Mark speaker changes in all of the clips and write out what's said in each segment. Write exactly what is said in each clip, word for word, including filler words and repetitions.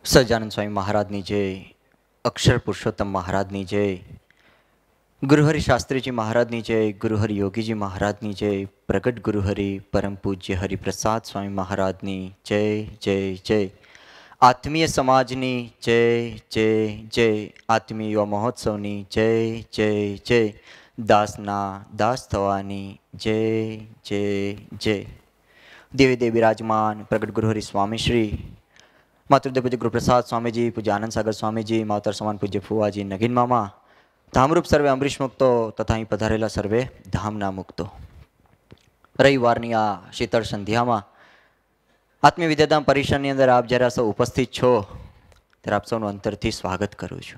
Speaker 1: સહજાનંદ સ્વામી મહારાજની જય, અક્ષર પુરુષોત્તમ મહારાજની જય, ગુરુહરિ શાસ્ત્રીજી મહારાજની જય, ગુરુહરિ યોગીજી મહારાજની જય, પ્રગટ ગુરુહરિ પરમ પૂજ્ય હરિપ્રસાદ સ્વામી મહારાજની જય જય જય, આત્મીય સમાજની જય જય જય, આત્મીય યુવા મહોત્સવની જય જય જય, દાસના દાસ થવાની જય જય જય. દેવી દેવી બિરાજમાન પ્રગટ ગુરુહરિ સ્વામીશ્રી, માતૃદેવ પૂજ્ય ગુરુપ્રસાદ સ્વામીજી, પૂજ્ય આનંદ સાગર સ્વામીજી, માવતર સમાન પૂજ્ય ફુવાજી, નગીન મામા, ધામરૂપ સર્વે અમરીશ મુક્તો તથા અહીં પધારેલા સર્વે ધામના મુક્તો. રવિવારની આ શીતળ સંધ્યામાં આત્મીય વિદ્યાધામ પરિસરની અંદર આપ જ્યારે સૌ ઉપસ્થિત છો ત્યારે આપ સૌનું અંતરથી સ્વાગત કરું છું.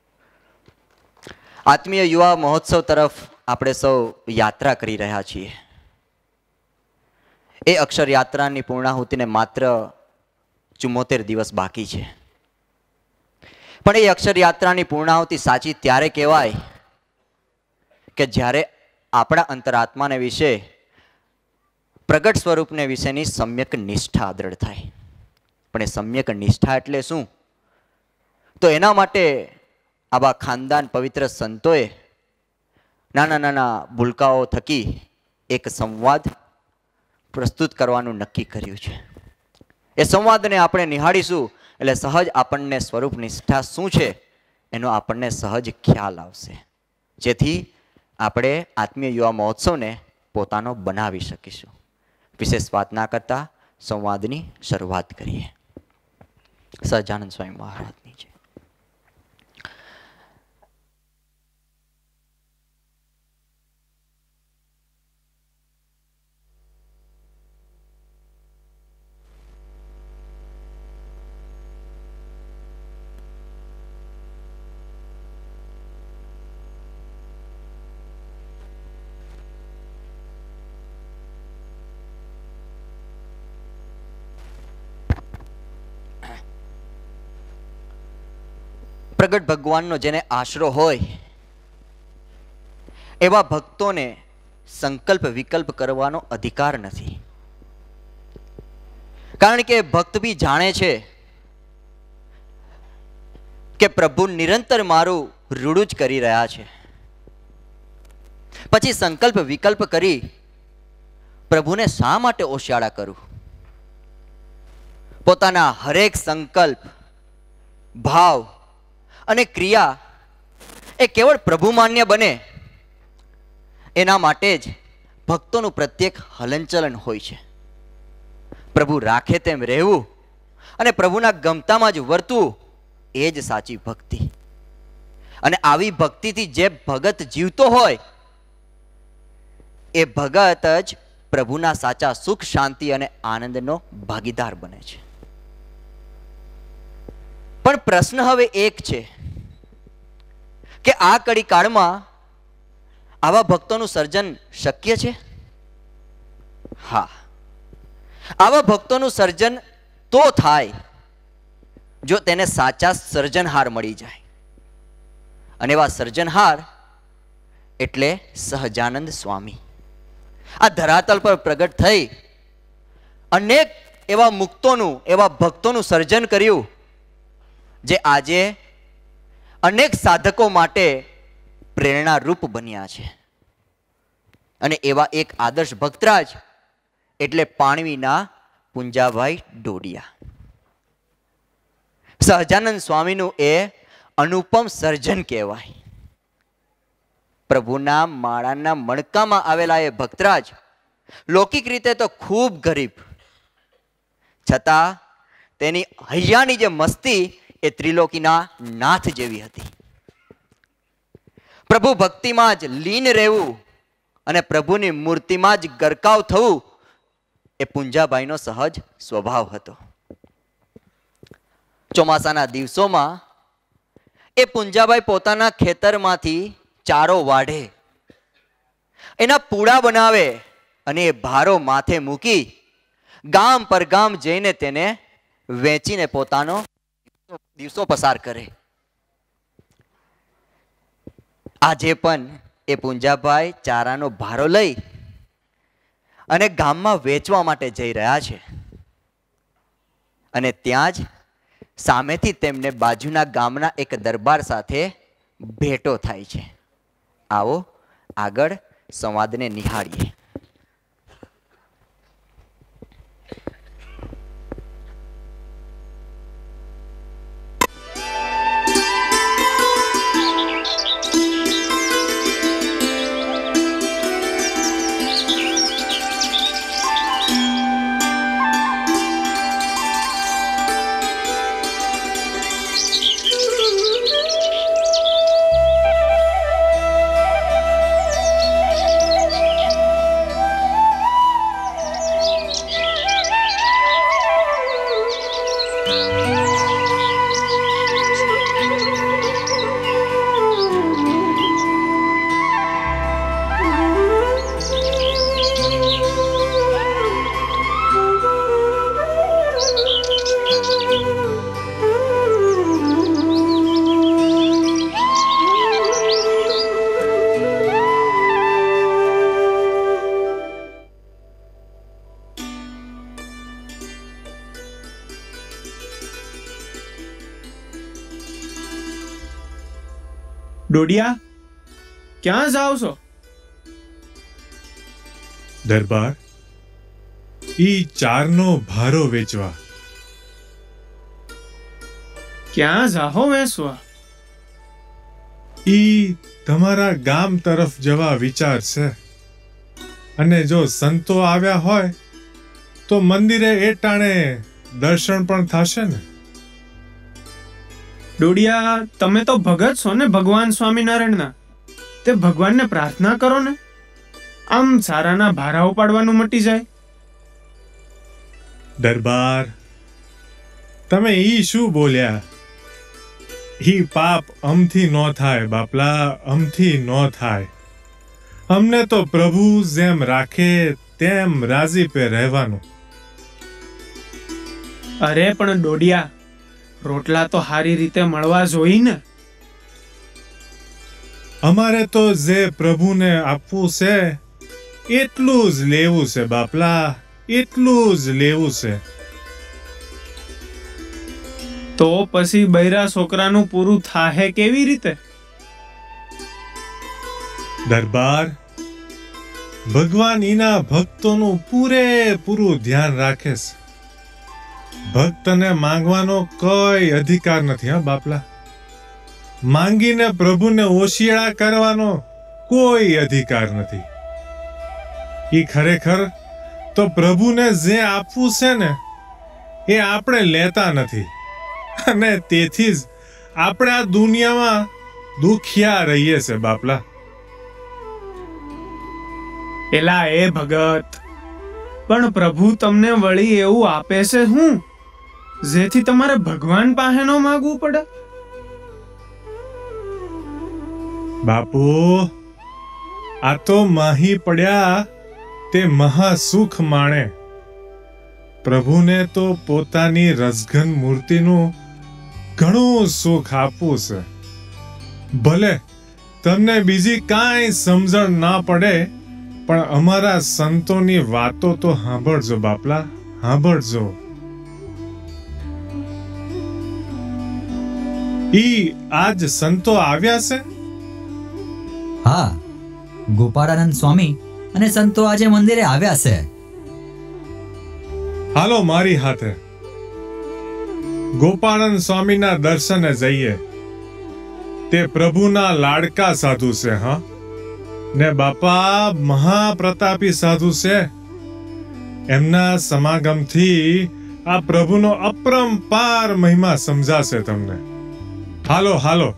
Speaker 1: આત્મીય યુવા મહોત્સવ તરફ આપણે સૌ યાત્રા કરી રહ્યા છીએ. એ અક્ષર યાત્રાની પૂર્ણાહુતિને માત્ર ચુમ્મોતેર દિવસ બાકી છે. પણ એ અક્ષર યાત્રાની પૂર્ણાહુતિ સાચી ત્યારે કહેવાય કે જ્યારે આપણા અંતરાત્માને વિશે, પ્રગટ સ્વરૂપને વિશેની સમ્યક નિષ્ઠા દ્રઢ થાય. પણ એ સમ્યક નિષ્ઠા એટલે શું? તો એના માટે આવા ખાનદાન પવિત્ર સંતોએ નાના નાના ભૂલકાઓ થકી એક સંવાદ પ્રસ્તુત કરવાનું નક્કી કર્યું છે. એ સંવાદને આપણે નિહાળીશું એટલે સહજ આપણને સ્વરૂપ નિષ્ઠા શું છે એનો આપણને સહજ ખ્યાલ આવશે, જેથી આપણે આત્મીય યુવા મહોત્સવને પોતાનો બનાવી શકીશું. વિશેષ વાત ના કરતા સંવાદની શરૂઆત કરીએ. સહજાનંદ સ્વામી મહારાજની છે. પ્રગટ ભગવાનનો જેને આશરો હોય એવા ભક્તોને સંકલ્પ વિકલ્પ કરવાનો અધિકાર નથી. કારણ કે ભક્ત બી જાણે છે કે પ્રભુ નિરંતર મારું રૂડું જ કરી રહ્યા છે. પછી સંકલ્પ વિકલ્પ કરી પ્રભુને શા માટે ઓશિયાળા કરું? પોતાના હરેક સંકલ્પ, ભાવ અને ક્રિયા એ કેવળ પ્રભુ માન્ય બને એના માટે જ ભક્તોનું પ્રત્યેક હલનચલન હોય છે. પ્રભુ રાખે તેમ રહેવું અને પ્રભુના ગમતામાં જ વર્તવું એ જ સાચી ભક્તિ. અને આવી ભક્તિથી જે ભગત જીવતો હોય એ ભગત જ પ્રભુના સાચા સુખ, શાંતિ અને આનંદનો ભાગીદાર બને છે. પણ પ્રશ્ન હવે એક છે કે આ કડી કાળમાં આવા ભક્તોનું સર્જન શક્ય છે? હા, આવા ભક્તોનું સર્જન તો થાય જો તેને સાચા સર્જનહાર મળી જાય. અને એવા સર્જનહાર એટલે સહજાનંદ સ્વામી. આ ધરાતલ પર પ્રગટ થઈ અનેક એવા મુક્તોનું, એવા ભક્તોનું સર્જન કર્યું જે આજે અનેક સાધકો માટે પ્રેરણારૂપ બન્યા છે. અને એવા એક આદર્શ ભક્તરાજ એટલે પાણવીના પુંજાભાઈ ડોડિયા. સહજાનંદ સ્વામીનું એ અનુપમ સર્જન કહેવાય. પ્રભુના માળાના મણકામાં આવેલા એ ભક્તરાજ લૌકિક રીતે તો ખૂબ ગરીબ, છતાં તેની હૈયાની જે મસ્તી એ ત્રિલોકીના નાથ જેવી હતી. પ્રભુ ભક્તિમાં જ લીન રહેવું અને પ્રભુની મૂર્તિમાં જ ગરકાવ થવું એ પુંજાભાઈનો સહજ સ્વભાવ હતો. ચોમાસાના દિવસોમાં એ પુંજાભાઈ પોતાના ખેતરમાંથી ચારો વાઢે, એના પૂડા બનાવે અને એ ભારો માથે મૂકી ગામ પર ગામ જઈને તેને વેચીને પોતાનો દિવસો પસાર કરે. આજે પણ એ પુંજાભાઈ ચારાનો ભારો લઈ અને ગામમાં વેચવા માટે જઈ રહ્યા છે. અને ત્યાં જ સામેથી તેમને બાજુના ગામના એક દરબાર સાથે ભેટો થાય છે. આવો આગળ સંવાદને નિહાળીએ.
Speaker 2: ડોડિયા, ક્યાં જાઓ છો?
Speaker 3: દરબાર, ઈ ચારનો ભારો વેચવા.
Speaker 2: ક્યાં જાહો વેચવા?
Speaker 3: ઈ તમારા ગામ તરફ જવા વિચાર છે, અને જો સંતો આવ્યા હોય તો મંદિરે એ ટાણે દર્શન પણ થશે ને.
Speaker 2: ડોડિયા, તમે તો ભગત છો ને ભગવાન સ્વામિનારાયણના. તે ભગવાનને પ્રાર્થના કરો ને, આમ સારાના ભારા ઉપાડવાનું મટી જાય.
Speaker 3: દરબાર, તમે ઈ શું બોલ્યા? ઈ પાપ અમથી નો થાય બાપલા, અમથી નો થાય. અમને તો પ્રભુ જેમ રાખે તેમ રાજીપે રહેવાનું.
Speaker 2: અરે પણ ડોડિયા, રોટલા તો સારી રીતે મળવા જોઈએ ને.
Speaker 3: અમારે તો જે પ્રભુને આપવું છે એટલું જ લેવું છે બાપલા, એટલું જ લેવું છે.
Speaker 2: તો પછી બૈરા છોકરાનું પૂરું થાહે કેવી રીતે?
Speaker 3: દરબાર, ભગવાન એના ભક્તોનું પૂરેપૂરું ધ્યાન રાખે છે. ભક્તને માંગવાનો કોઈ અધિકાર નથી. હા બાપલા, માંગીને પ્રભુને ઓશિયાળા કરવાનો કોઈ અધિકાર નથી. ઈ ખરેખર તો પ્રભુને જે આપવું છે ને એ આપણે લેતા નથી, અને તેથી જ આપણે આ દુનિયામાં દુખિયા રહીએ છે બાપલા.
Speaker 2: એલા એ ભગત, પણ પ્રભુ તમને વળી એવું આપે છે હું જેથી તમારે ભગવાન પાસે નો માંગવું પડે?
Speaker 3: બાપુ, આ તો માહી પડ્યા તે મહા સુખ માણે. પ્રભુને તો પોતાની રસઘન મૂર્તિનું ઘણું સુખ આપવું છે. ભલે તમને બીજી કાંઈ સમજણ ના પડે, પણ અમારા સંતોની વાતો તો સાંભળજો બાપલા, સાંભળજો. ઈ આજ સંતો આવ્યા છે?
Speaker 4: હા, ગોપાળાનંદ સ્વામી અને સંતો આજે મંદિરે આવ્યા છે.
Speaker 3: હાલો મારી હાથે ગોપાળાનંદ સ્વામીના દર્શને જઈએ. તે પ્રભુના લાડકા સાધુ છે. હા ને બાપા મહાપ્રતાપી સાધુ છે. એમના સમાગમથી આ પ્રભુનો અપરંપાર મહિમા સમજાશે તમને. હાલો હાલો.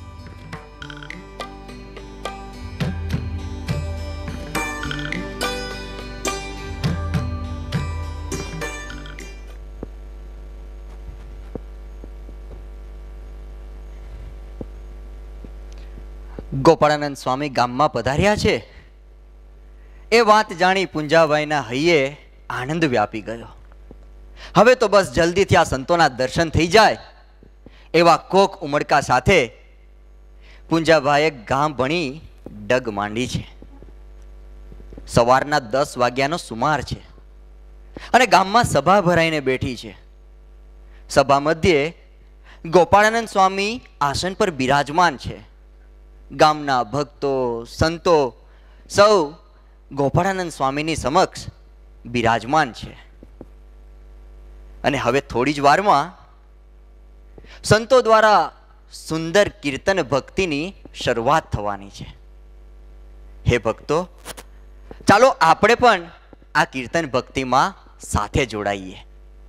Speaker 1: ગોપાળાનંદ સ્વામી ગામમાં પધાર્યા છે એ વાત જાણી પુંજાભાઈના હૈયે આનંદ વ્યાપી ગયો. હવે તો બસ જલ્દીથી આ સંતોના દર્શન થઈ જાય એવા કોક ઉમળકા સાથે પુંજાભાઈએ ગામ ભણી ડગ માંડી છે. સવારના દસ વાગ્યાનો સુમાર છે અને ગામમાં સભા ભરાઈને બેઠી છે. સભા મધ્યે ગોપાળાનંદ સ્વામી આસન પર બિરાજમાન છે. ગામના ભક્તો સંતો સૌ ગોપાળાનંદ સ્વામીની સમક્ષ બિરાજમાન છે. અને હવે થોડી જ વારમાં સંતો દ્વારા સુંદર કીર્તન ભક્તિની શરૂઆત થવાની છે. હે ભક્તો, ચાલો આપણે પણ આ કીર્તન ભક્તિમાં સાથે જોડાઈએ.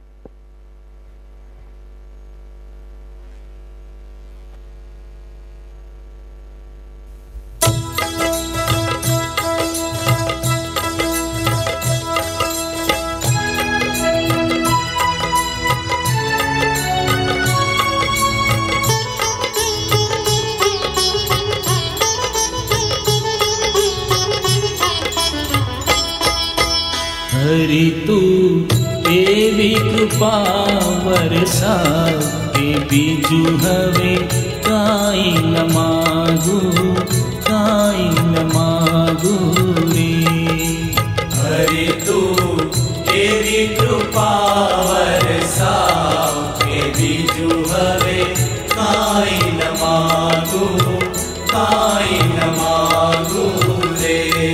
Speaker 5: हरि तू एवी कृपा वर्षा के बीजू हवे काई न मागू काई न मागू रे. हरि तू एवी कृपा वर्षा के बीजू हवे काई न मागू काई न मागू रे.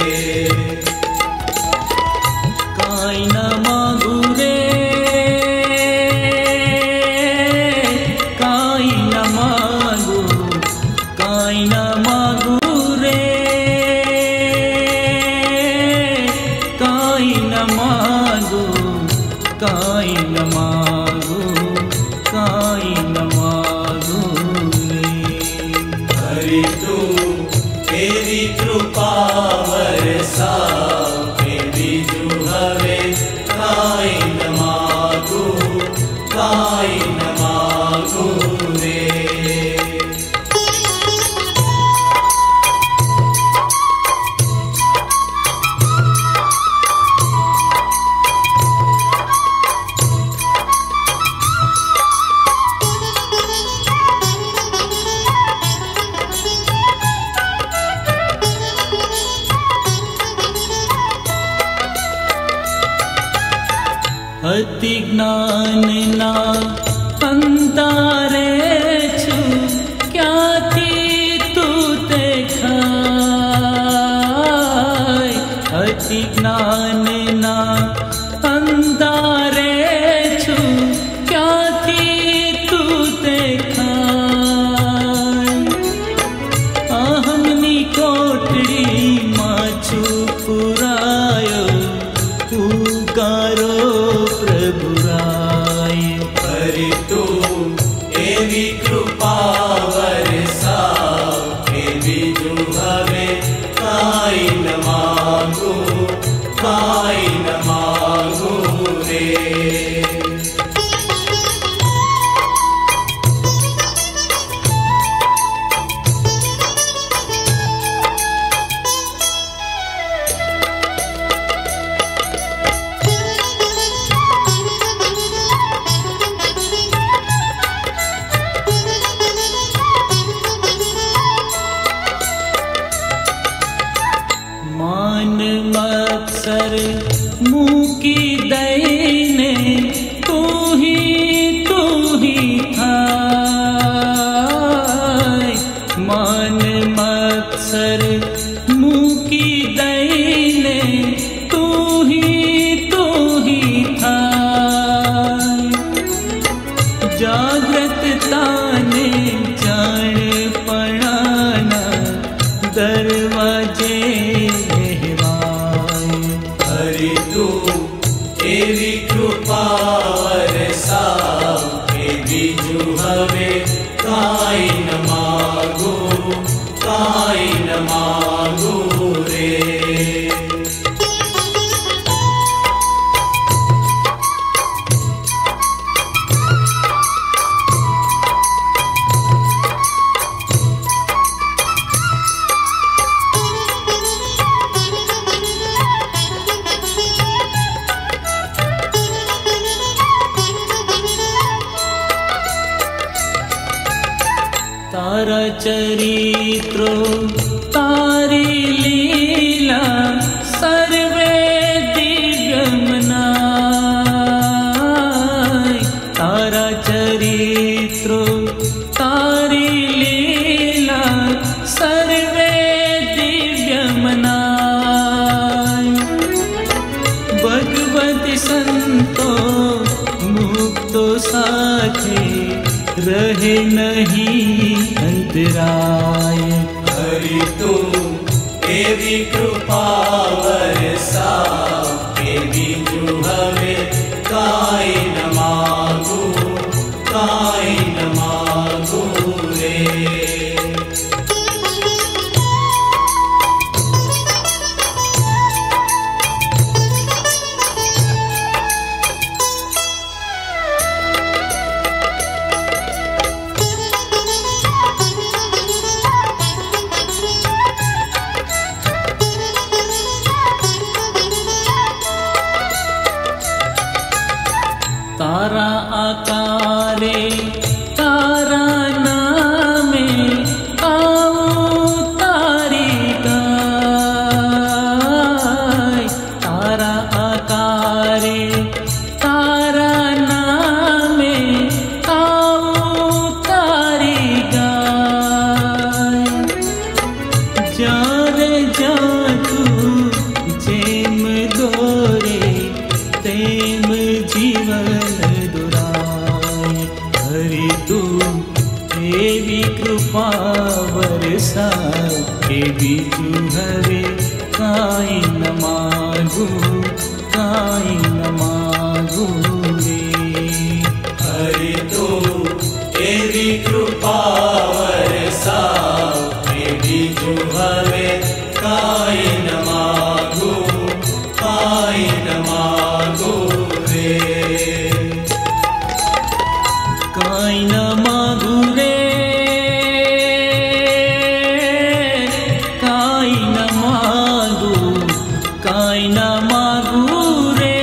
Speaker 5: काई न मागू रे काई न मागू काई न मागू रे काई न मागू काई न मागू काई न मागू रे. हरि तू तेरी कृपा वर्षा हवे काई न मागू काई न मागू रे. अति ज्ञान ना अंधारे छु क्या थी तू ते खाय. अति ज्ञान ना अंधारे छु क्या थी तू ते खाय. अहमनी कोटड़ी माछु पुरायो पुकारो प्रभुराय. हरि तू एवी कृपा वर्षा के बीजू हवे काई न मागू काई न मागू रे. मान मत्सर मुकी दैने तू ही तू ही थाय. मान मत्सर मुकी दैने तू ही तू ही थाय. जागृत ताने जान पड़ाना दरवाजे हरि तू एवी कृपा वर्षा के बीजू हवे काई न मागू काई न मागू रे. तारा चरित्रो तारी लीला सर्वे दिव्यमनाय. तारा चरित्रो तारी लीला सर्वे दिव्य मनाय। भगवती संतो मुक्तो साथे रहे नहीं अंतराय।
Speaker 6: हरि तो एवी कृपा वरसा के बीजू हवे काई न मागू काई न मागू रे।
Speaker 5: तारा आकारे तारा नामे आओ तारी गाय। तारा आकारे तारा नामे आओ तारी गाय। जारे जातू जेम दोरे तेम जीवन दुराय। हरि तू एवी कृपा वरसा के बीजू हवे काई न मागू काई न मागू रे।
Speaker 6: हरि तो एवी कृपा वरसा के बीजू हवे काई न मागू काई न मागू रे।
Speaker 5: काई न मागू रे काई न मागू काई न मागू रे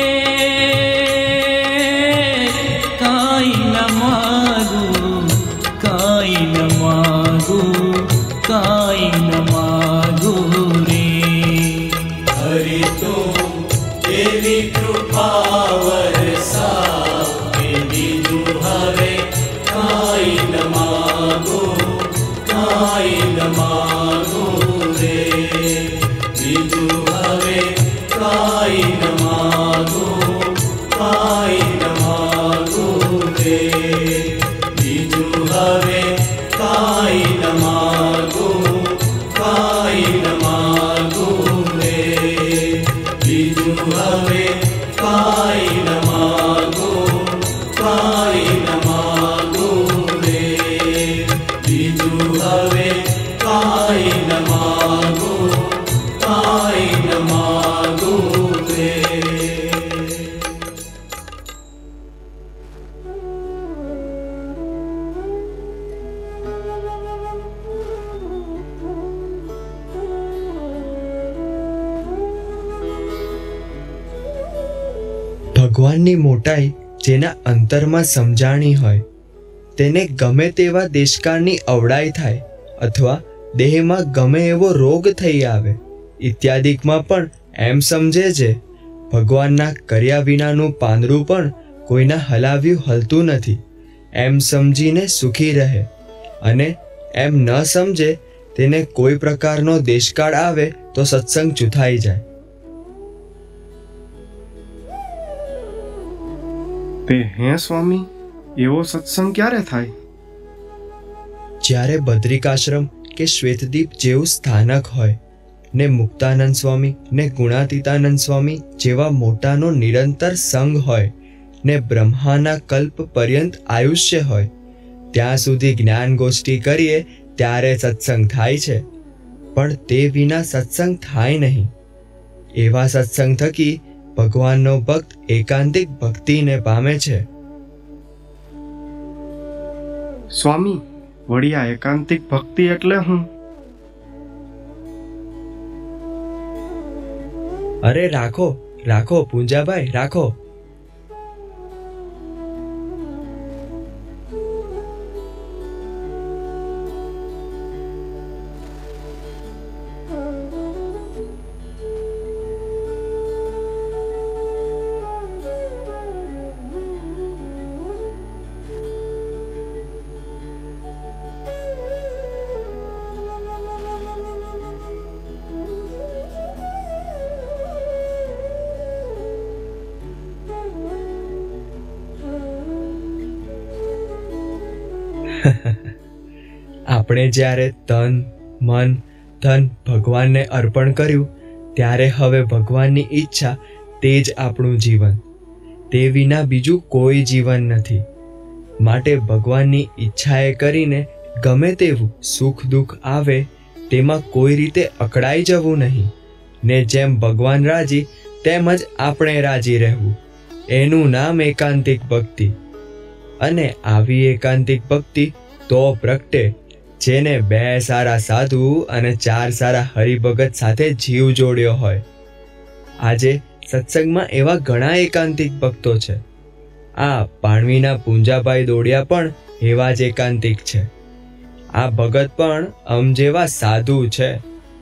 Speaker 5: काई न मागू काई न मागू काई न मागू रे।
Speaker 6: हरि तो एवी कृपा वरसा के बीजू हवे काई न मागू काई न मागू रे। बीजू हवे काई न मागू काई न मागू रे। बीजू हवे काई न मागू काई न मागू रे। बीजू हवे काई न मागू काई न मागू रे। बीजू हवे काई न मागू काई न मागू रे।
Speaker 7: ભગવાનની મોટાઈ જેના અંતરમાં સમજાણી હોય તેને ગમે તેવા દેશકાળની અવડાઈ થાય અથવા દેહમાં ગમે એવો રોગ થઈ આવે ઇત્યાદિકમાં પણ એમ સમજે છે ભગવાનના કર્યા વિનાનું પાંદડું પણ કોઈના હલાવ્યું હલતું નથી એમ સમજીને સુખી રહે અને એમ ન સમજે તેને કોઈ પ્રકારનો દેશકાળ આવે તો સત્સંગ ચૂથાઈ જાય।
Speaker 8: તે હે સ્વામી એવો સત્સંગ ક્યારે થાય?
Speaker 7: જ્યારે બદ્રિકાશ્રમ કે શ્વેતદીપ જેવું સ્થાનક હોય ને મુક્તાનંદ સ્વામી ને ગુણાતીતાનંદ સ્વામી જેવા મોટાનો નિરંતર સંગ હોય ને બ્રહ્માના કલ્પ પર્યંત આયુષ્ય હોય ત્યાં સુધી જ્ઞાન ગોષ્ઠી કરીએ ત્યારે સત્સંગ થાય છે પણ તે વિના સત્સંગ થાય નહીં। એવા સત્સંગ થકી ભગવાનનો ભક્ત એકાંતિક ભક્તિને પામે છે।
Speaker 8: સ્વામી વળી આ એકાંતિક ભક્તિ એટલે હું?
Speaker 7: અરે રાખો રાખો પૂંજાભાઈ રાખો। આપણે જ્યારે તન મન ધન ભગવાનને અર્પણ કર્યું ત્યારે હવે ભગવાનની ઈચ્છા તે જ આપણું જીવન, તે વિના બીજું કોઈ જીવન નથી. માટે ભગવાનની ઈચ્છાએ કરીને ગમે તેવું સુખ દુઃખ આવે તેમાં કોઈ રીતે અકળાઈ જવું નહીં, ને જેમ ભગવાન રાજી તેમ જ આપણે રાજી રહેવું. એનું નામ એકાંતિક ભક્તિ. અને આવી એકાંતિક ભક્તિ તો પ્રગટે જેને બે સારા સાધુ અને ચાર સારા હરિભગત સાથે જીવ જોડ્યો હોય. આજે સત્સંગમાં એવા ઘણા એકાંતિક ભક્તો છે. આ પાણવીના પૂંજાભાઈ દોડિયા પણ એવા જ એકાંતિક છે. આ ભગત પણ અમ જેવા સાધુ છે.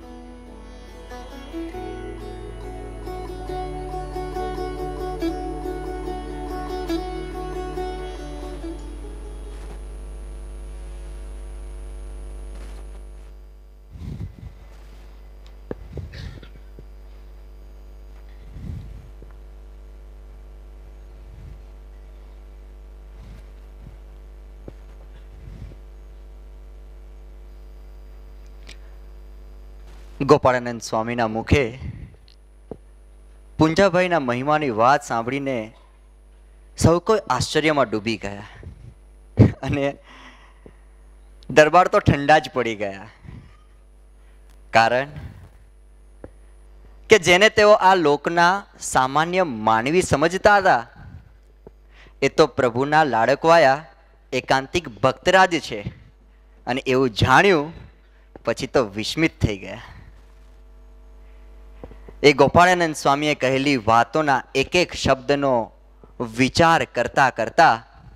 Speaker 1: ગોપાળાનંદ સ્વામીના મુખે પૂંજાભાઈના મહિમાની વાત સાંભળીને સૌ કોઈ આશ્ચર્યમાં ડૂબી ગયા અને દરબાર તો ઠંડા જ પડી ગયા. કારણ કે જેને તેઓ આ લોકના સામાન્ય માનવી સમજતા હતા એ તો પ્રભુના લાડકવાયા એકાંતિક ભક્તરાજ છે. અને એવું જાણ્યું પછી તો વિસ્મિત થઈ ગયા. એ ગોપાળાનંદ સ્વામીએ કહેલી વાતોના એક એક શબ્દનો વિચાર કરતા કરતા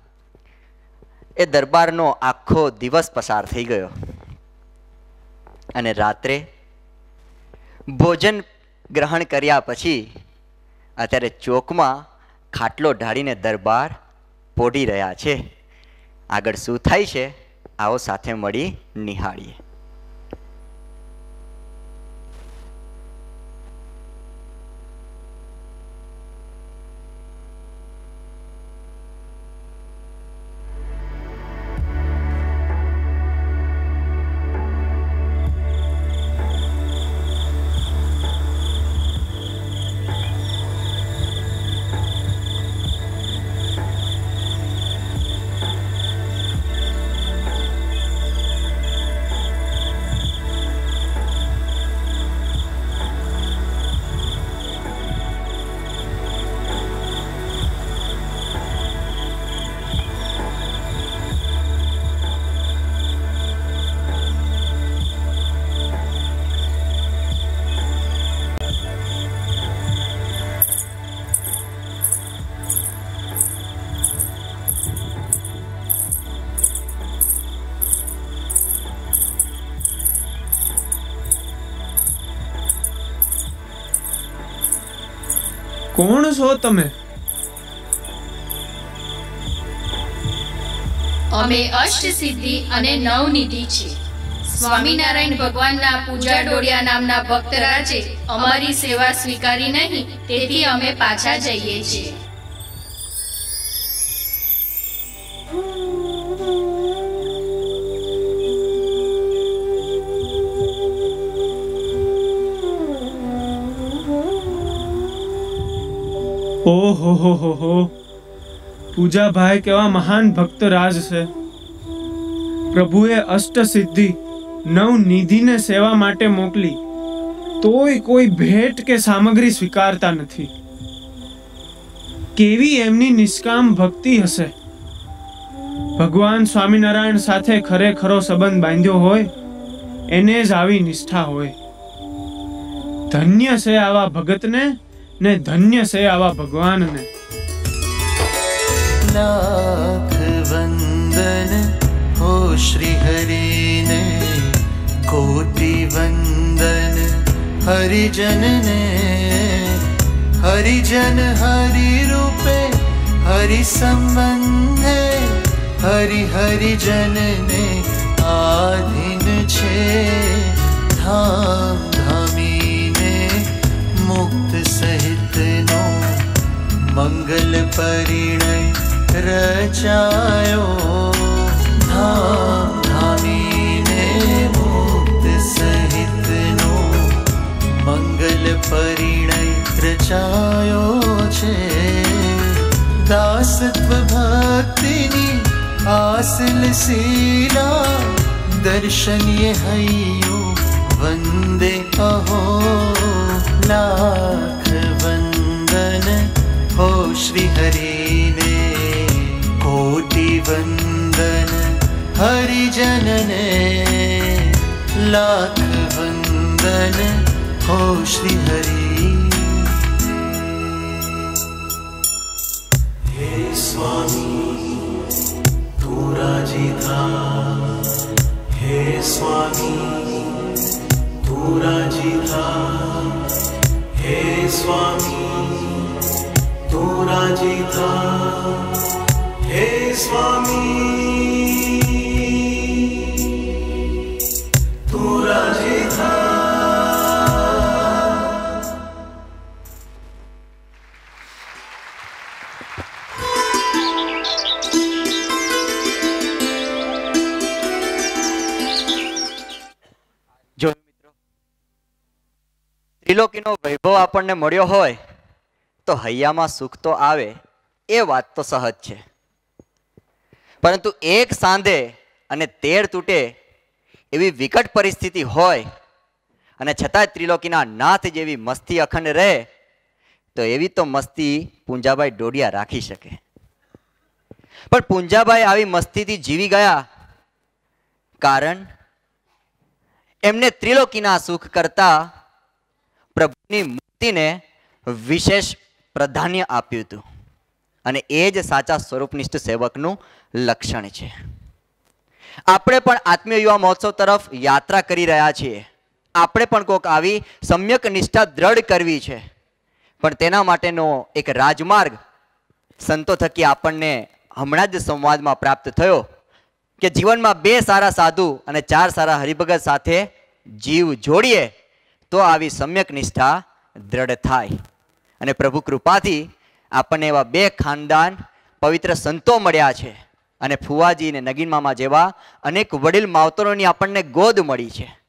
Speaker 1: એ દરબારનો આખો દિવસ પસાર થઈ ગયો. અને રાત્રે ભોજન ગ્રહણ કર્યા પછી અત્યારે ચોકમાં ખાટલો ઢાળીને દરબાર પોઢી રહ્યા છે. આગળ શું થાય છે આવો સાથે મળી નિહાળીએ.
Speaker 2: કોણ છો તમે?
Speaker 9: અમે અષ્ટ સિદ્ધિ અને નવનિધિ છે. સ્વામિનારાયણ ભગવાનના પૂજા ડોડિયા નામના ભક્તરાજે અમારી સેવા સ્વીકારી નહીં, તેથી અમે પાછા જઈએ છીએ.
Speaker 2: ઓહો હો હો હો, પૂજાભાઈ કેવા મહાન ભક્તરાજ છે. પ્રભુએ અષ્ટ સિદ્ધિ નવ નિધિને સેવા માટે મોકલી, તોય કોઈ ભેટ કે સામગ્રી સ્વીકારતા નથી. કેવી એમની નિષ્કામ ભક્તિ હશે. ભગવાન સ્વામિનારાયણ સાથે ખરેખરો સંબંધ બાંધ્યો હોય એને જ આવી નિષ્ઠા હોય. ધન્ય છે આવા ભગતને ને ધન્ય છે આવા ભગવાનને.
Speaker 6: लाख वंदन हो श्री हरि ने, कोटि वंदन हरिजन ने. हरिजन हरि रूपे हरि संबंधे, हरि हरिजन ने आधीन छे. धाम धामी ने मुक्त सहित नो मंगल परिणय रचायो. धाम सिलसिला दर्शन ये हयो वंदे अहो लाख वंदन हो श्री हरि ने कोटि वंदन हरिजन ने लाख वंदन हो श्री हरि। हे स्वामी तू राजी था, हे स्वामी तू राजी था, हे स्वामी तू राजी था, हे स्वामी तू राजी था।
Speaker 1: જો મિત્રો ત્રિલોકીનો વૈભવ આપણને મળ્યો હોય તો હૈયામાં સુખ તો આવે, એ વાત તો સહજ છે, પરંતુ એક સાંધે અને તેર તૂટે એવી વિકટ પરિસ્થિતિ હોય અને છતાંય ત્રિલોકીના નાથ જેવી મસ્તી અખંડ રહે તો એવી તો મસ્તી પૂંજાભાઈ ડોડિયા રાખી શકે. પણ પૂંજાભાઈ આવી મસ્તીથી જીવી ગયા કારણ એમને ત્રિલોકીના સુખ કરતા પ્રભુની મુક્તિને વિશેષ પ્રાધાન્ય આપ્યું હતું અને એ જ સાચા સ્વરૂપનિષ્ઠ સેવકનું લક્ષણ છે. આપણે પણ આત્મીય યુવા મહોત્સવ તરફ યાત્રા કરી રહ્યા છીએ. આપણે પણ કોઈક આવી સમ્યક નિષ્ઠા દ્રઢ કરવી છે, પણ તેના માટેનો એક રાજમાર્ગ સંતો થકી આપણને હમણાં જ સંવાદમાં પ્રાપ્ત થયો કે જીવનમાં બે સારા સાધુ અને ચાર સારા હરિભગત સાથે જીવ જોડીએ તો આવી સમ્યક નિષ્ઠા દ્રઢ થાય. અને પ્રભુ કૃપાથી આપણને એવા બે ખાનદાન પવિત્ર સંતો મળ્યા છે અને ફુવાજી અને નગીન મામા જેવા અનેક વડીલ માવતરોની આપણને ગોદ મળી છે.